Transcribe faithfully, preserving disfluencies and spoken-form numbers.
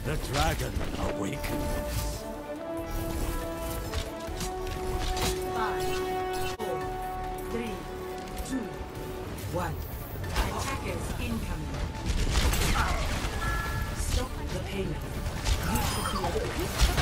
The dragon awakens. Five, four, three, two, one. Attackers incoming. Stop the payload. Use the field.